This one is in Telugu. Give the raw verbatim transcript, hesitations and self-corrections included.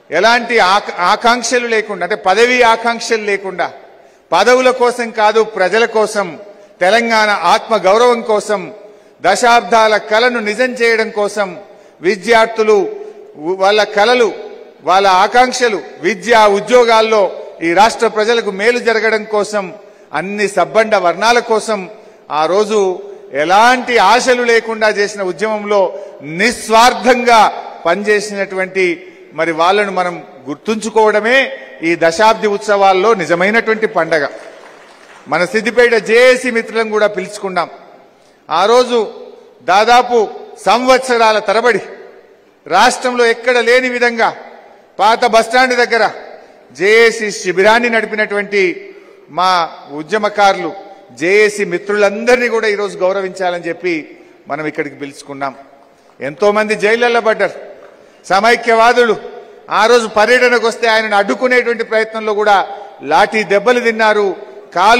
ఎలాంటి ఆకాంక్షలు లేకుండా, అంటే పదవి ఆకాంక్షలు లేకుండా, పదవుల కోసం కాదు, ప్రజల కోసం, తెలంగాణ ఆత్మ గౌరవం కోసం, దశాబ్దాల కలను నిజం చేయడం కోసం, విద్యార్థులు వాళ్ళ కలలు, వాళ్ళ ఆకాంక్షలు, విద్య ఉద్యోగాల్లో ఈ రాష్ట్ర ప్రజలకు మేలు జరగడం కోసం, అన్ని సబ్బండ వర్ణాల కోసం ఆ రోజు ఎలాంటి ఆశలు లేకుండా చేసిన ఉద్యమంలో నిస్వార్థంగా పనిచేసినటువంటి మరి వాళ్ళను మనం గుర్తుంచుకోవడమే ఈ దశాబ్ది ఉత్సవాల్లో నిజమైనటువంటి పండగ. మన సిద్దిపేట జేఏసీ మిత్రులను కూడా పిలుచుకున్నాం. ఆ రోజు దాదాపు సంవత్సరాల తరబడి రాష్ట్రంలో ఎక్కడ లేని విధంగా పాత బస్టాండ్ దగ్గర జేఏసీ శిబిరాన్ని నడిపినటువంటి మా ఉద్యమకారులు, జేఏసీ మిత్రులందరినీ కూడా ఈరోజు గౌరవించాలని చెప్పి మనం ఇక్కడికి పిలుచుకున్నాం. ఎంతో మంది జైళ్లలో పడ్డారు. సమైక్యవాదులు ఆ రోజు పర్యటనకు వస్తే ఆయనను అడ్డుకునేటువంటి ప్రయత్నంలో కూడా లాఠీ దెబ్బలు తిన్నారు. కాలు